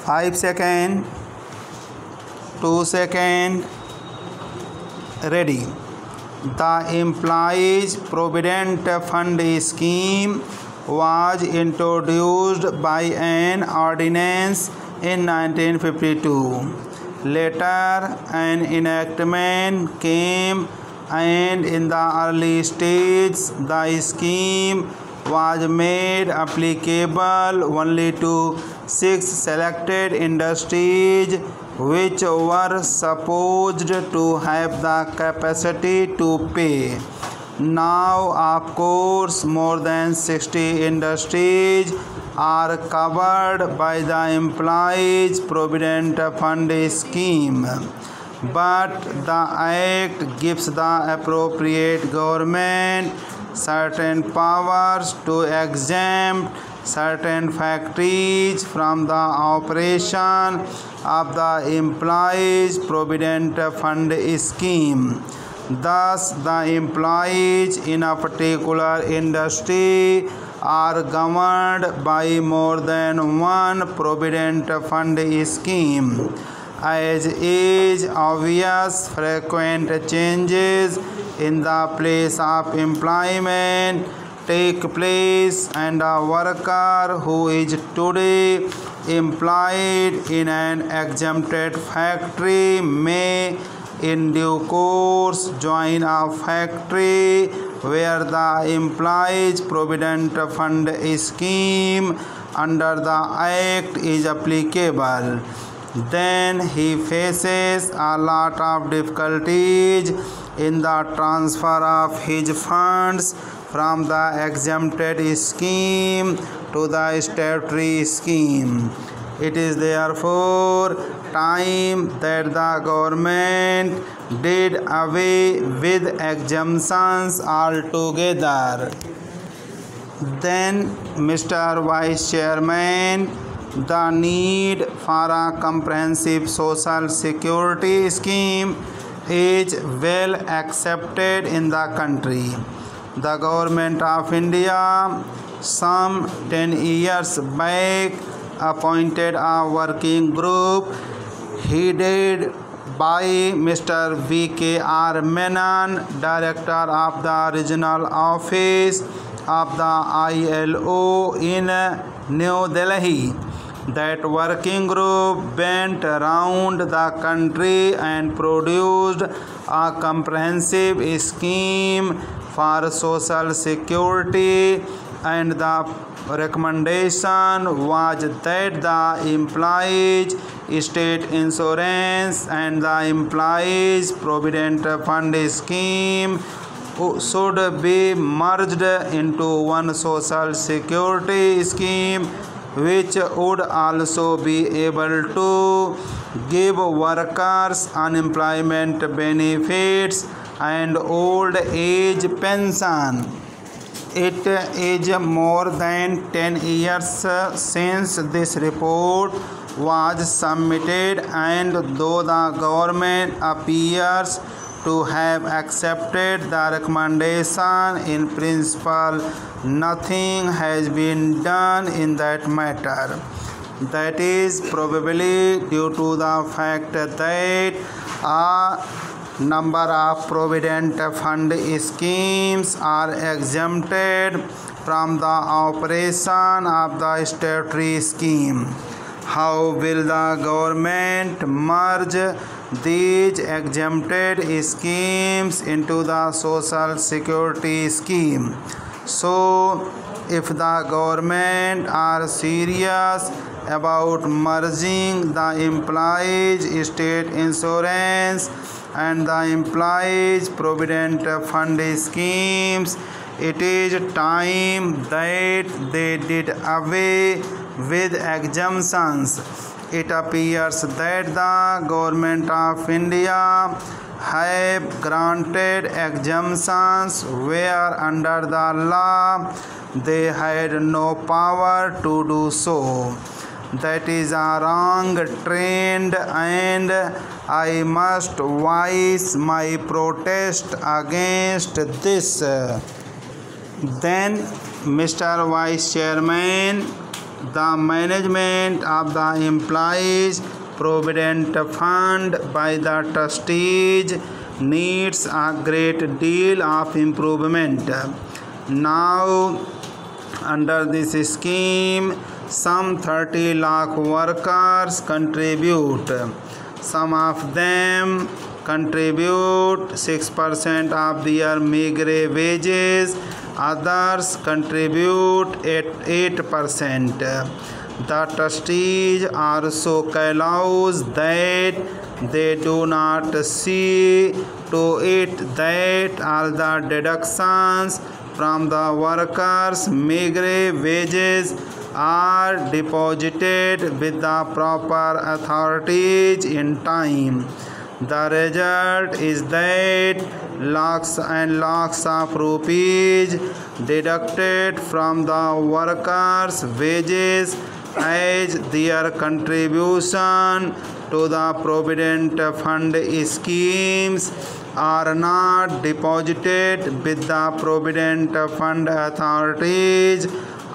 5 seconds, 2 seconds, ready. The Employees Provident Fund scheme was introduced by an ordinance in 1952. Later, an enactment came, and in the early stages, the scheme was made applicable only to 6 selected industries which were supposed to have the capacity to pay. Now, of course, more than 60 industries are covered by the Employees Provident Fund scheme. But the Act gives the appropriate government certain powers to exempt certain factories from the operation of the Employees Provident Fund scheme. Thus, the employees in a particular industry are governed by more than one provident fund scheme. As is obvious, frequent changes in the place of employment take place, and a worker who is today employed in an exempted factory may in due course join a factory where the Employees Provident Fund scheme under the Act is applicable. Then he faces a lot of difficulties in the transfer of his funds from the exempted scheme to the statutory scheme. It is therefore time that the government did away with exemptions altogether. Then, Mr. Vice Chairman, the need for a comprehensive social security scheme is well accepted in the country. The Government of India, some 10 years back, appointed a working group headed by Mr. V.K.R. Menon, Director of the Regional Office of the ILO in New Delhi. That working group went around the country and produced a comprehensive scheme for social security, and the recommendation was that the Employees State Insurance and the Employees Provident Fund scheme should be merged into one social security scheme, which would also be able to give workers unemployment benefits and old age pension. It is more than 10 years since this report was submitted, and though the government appears to have accepted the recommendation in principle, nothing has been done in that matter. That is probably due to the fact that a number of provident fund schemes are exempted from the operation of the statutory scheme. How will the government merge these exempted schemes into the social security scheme? So, if the government are serious about merging the Employees State Insurance and the Employees Provident Fund schemes, it is time that they did away with exemptions. It appears that the Government of India have granted exemptions where under the law they had no power to do so. That is a wrong trend, and I must voice my protest against this. Then, Mr. Vice Chairman, The management of the employees' provident fund by the trustees needs a great deal of improvement. Now, under this scheme, some 30 lakh workers contribute. Some of them contribute 6% of their meagre wages, others contribute 8%. The trustees are so callous that they do not see to it that all the deductions from the workers' meagre wages are deposited with the proper authorities in time. The result is that lakhs and lakhs of rupees deducted from the workers' wages as their contribution to the provident fund schemes are not deposited with the provident fund authorities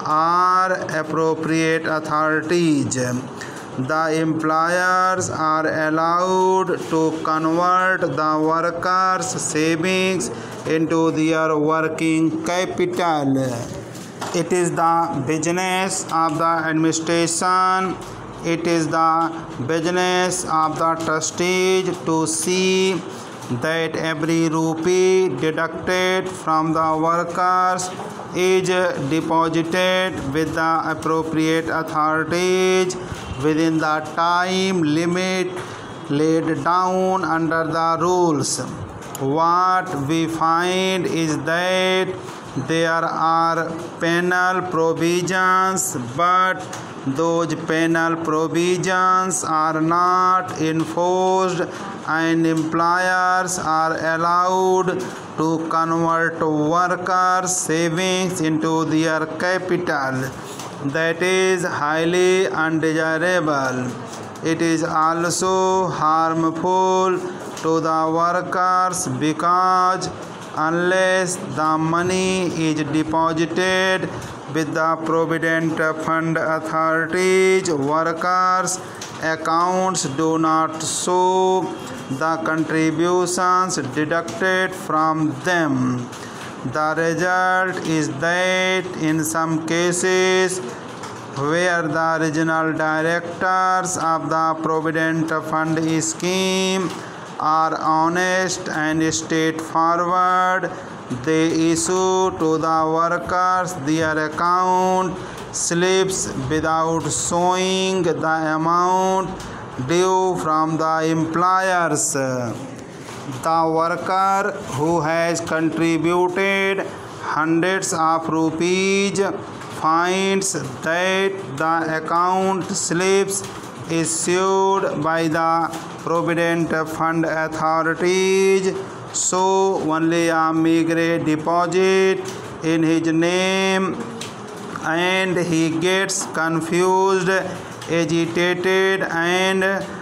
or appropriate authorities. The employers are allowed to convert the workers' savings into their working capital. It is the business of the administration. It is the business of the trustees to see that every rupee deducted from the workers is deposited with the appropriate authorities within the time limit laid down under the rules. What we find is that there are penal provisions, but those penal provisions are not enforced, and employers are allowed to convert workers' savings into their capital. That is highly undesirable. It is also harmful to the workers because unless the money is deposited with the provident fund authorities, workers' accounts do not show the contributions deducted from them. The result is that in some cases where the regional directors of the provident fund scheme are honest and straightforward, they issue to the workers their account slips without showing the amount due from the employers. The worker who has contributed hundreds of rupees finds that the account slips issued by the provident fund authorities show only a meagre deposit in his name, and he gets confused, agitated and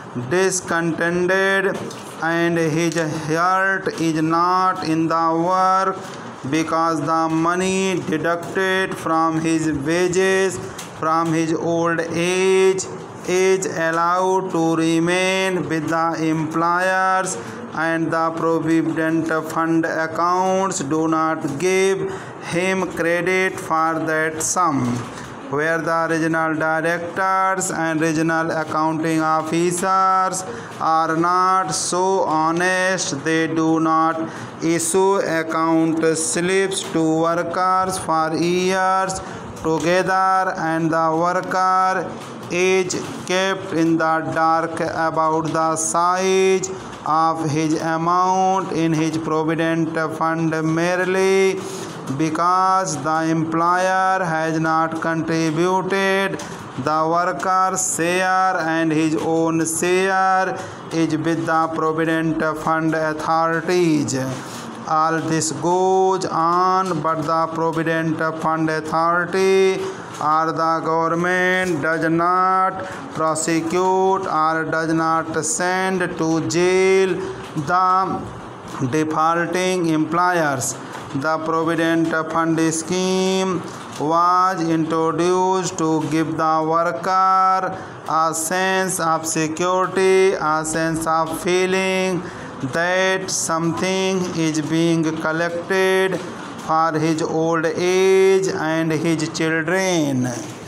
discontented, and his heart is not in the work because the money deducted from his wages from his old age is allowed to remain with the employers, and the provident fund accounts do not give him credit for that sum. Where the regional directors and regional accounting officers are not so honest, they do not issue account slips to workers for years together, and the worker is kept in the dark about the size of his amount in his provident fund merely because the employer has not contributed the worker's share and his own share is with the provident fund authorities. All this goes on, but the provident fund authority or the government does not prosecute or does not send to jail the defaulting employers. The provident fund scheme was introduced to give the worker a sense of security, a sense of feeling that something is being collected for his old age and his children.